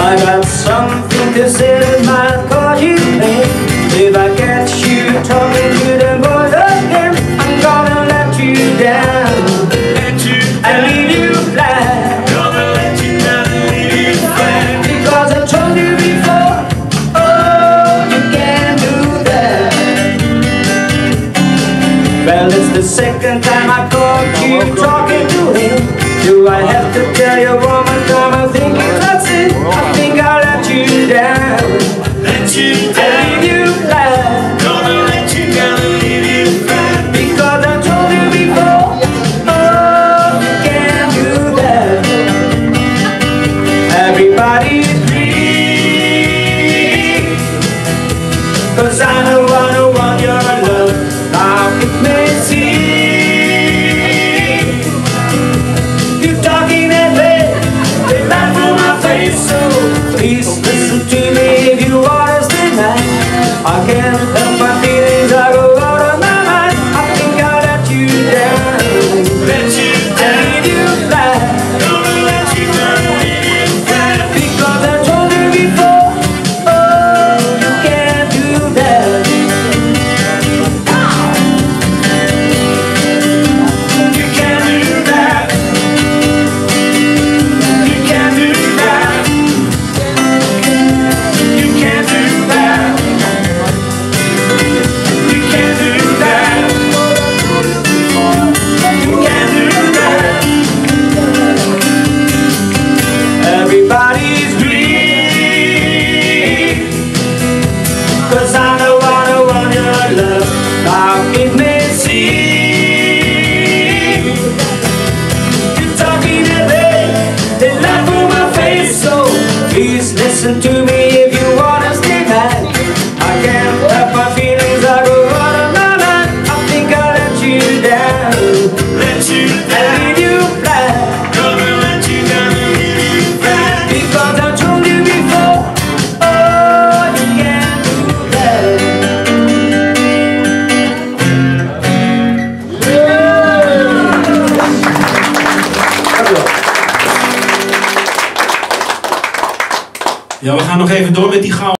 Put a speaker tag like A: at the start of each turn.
A: I got something to say that might cause you pain. If I catch you talking to them boys again, I'm gonna let you down, and leave you flat.
B: Gonna let you down and leave you flat.
A: Because I told you before, oh, you can't do that. Well, it's the second time I caught you talking to him. Do I have to tell you one more time? I think that's it. I think I'll let you down,
B: Let you
A: and
B: down.
A: leave you flat.
B: Gonna let you down and leave you flat.
A: Because I told you before, oh, you can't do that. Everybody's free, 'cause I know your love. Now it may seem you're talking that way, they laugh in my face. So please listen to me if you want to stay mad. I can't help my feelings, I go out of my mind. I think I'll let you down,
B: Let you
A: and
B: down.
A: leave you flat.
B: Gonna let you down and leave you flat.
A: Because I told you before, oh, you can't do that.
B: You can't do that. You can't do that. You can't do that. You can't do that. You can't do that.
A: Everybody's green, 'cause I know your love. Now it may seem you're talking that way, they laugh in my face. So please listen to me if you wanna stay mad. I can't help my feelings, I go out of my mind. I think I'll let you down,
B: Let you
A: and
B: down.
A: leave you flat.
B: Gonna let you down and leave you flat.
A: Because I told you before, oh, you can't do that.
C: Ja, we gaan nog even door met die gouden.